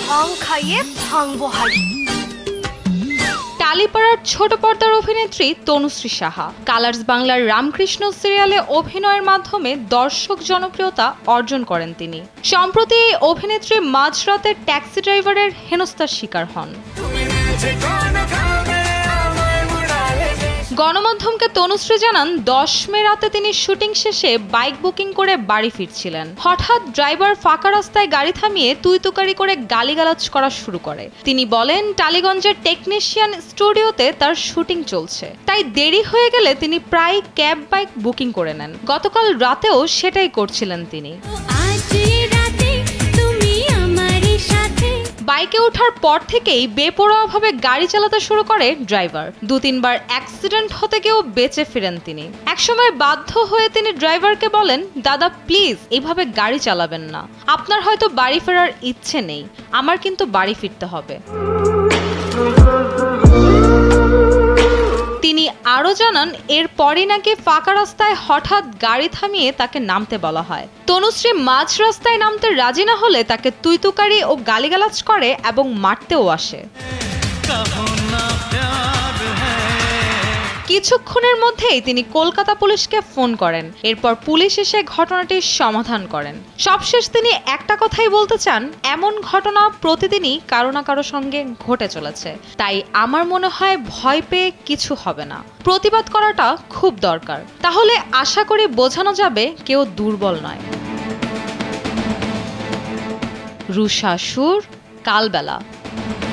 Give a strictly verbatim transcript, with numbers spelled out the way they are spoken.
ভাং খাইয়ে ভাঙবো হাড়ি। টালিপাড়ার ছোট পর্দার অভিনেত্রী তনুশ্রী সাহা কালার্স বাংলার রামকৃষ্ণ সিরিয়ালে অভিনয়ের মাধ্যমে দর্শক জনপ্রিয়তা অর্জন করেন তিনি। সম্প্রতি এই অভিনেত্রী মাঝরাতে ট্যাক্সি ড্রাইভারের হেনস্থার শিকার হন। গণমাধ্যমকে তনুশ্রী জানান, দশ মে রাতে তিনি শুটিং শেষে বাইক বুকিং করে বাড়ি ফিরছিলেন। হঠাৎ ড্রাইভার ফাঁকা রাস্তায় গাড়ি থামিয়ে তুইতুকারি করে গালিগালাজ করা শুরু করে। তিনি বলেন, টালিগঞ্জের টেকনিশিয়ান স্টুডিওতে তার শুটিং চলছে, তাই দেরি হয়ে গেলে তিনি প্রায় ক্যাব বাইক বুকিং করে নেন। গতকাল রাতেও সেটাই করছিলেন তিনি। বাইকে ওঠার পর থেকেই বেপরোয়াভাবে গাড়ি চালাতে শুরু করে ড্রাইভার। দু তিনবার অ্যাক্সিডেন্ট হতে গিয়েও বেঁচে ফিরেন তিনি। একসময় বাধ্য হয়ে তিনি ড্রাইভারকে বলেন, দাদা প্লিজ এইভাবে গাড়ি চালাবেন না, আপনার হয়তো বাড়ি ফেরার ইচ্ছে নেই, আমার কিন্তু বাড়ি ফিরতে হবে। তিনি আরও জানান, এরপরই নাকি ফাঁকা রাস্তায় হঠাৎ গাড়ি থামিয়ে তাকে নামতে বলা হয়। তনুশ্রী মাঝ রাস্তায় নামতে রাজি না হলে তাকে তুইতুকারি ও গালিগালাজ করে এবং মারতেও আসে। কিছুক্ষণের মধ্যেই তিনি কলকাতা পুলিশকে ফোন করেন। এরপর পুলিশ এসে ঘটনাটির সমাধান করেন। সবশেষ তিনি একটা কথাই বলতে চান, এমন ঘটনা প্রতিদিনই কারো না কারো সঙ্গে ঘটে চলেছে, তাই আমার মনে হয় ভয় পেয়ে কিছু হবে না, প্রতিবাদ করাটা খুব দরকার। তাহলে আশা করি বোঝানো যাবে কেউ দুর্বল নয়। রুষা সুর, কালবেলা।